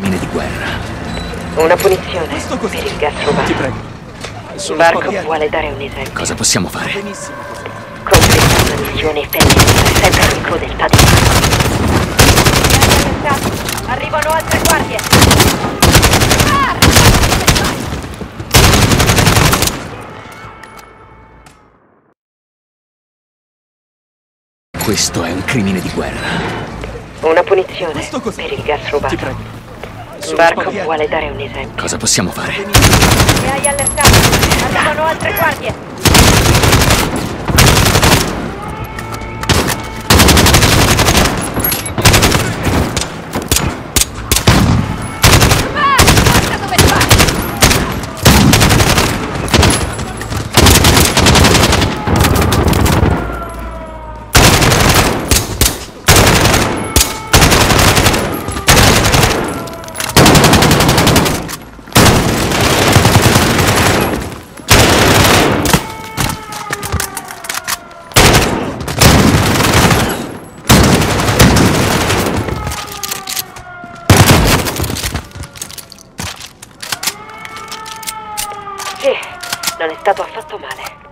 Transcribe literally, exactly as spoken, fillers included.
crimine di guerra. Una punizione Questo cos'è? per il gas rubato. Ti prego. Sono Barco spaventato. vuole dare un esempio. Cosa possiamo fare? Benissimo. Completa una missione femminile senza di crudeltà di mano. Arrivano altre guardie. Questo è un crimine di guerra. Una punizione Questo cos'è? per il gas Ti rubato. prego. Sono Barco spaventato. vuole dare un esempio. Cosa possiamo fare? Mi hai allertato. Arrivano altre guardie. Sì, non è stato affatto male.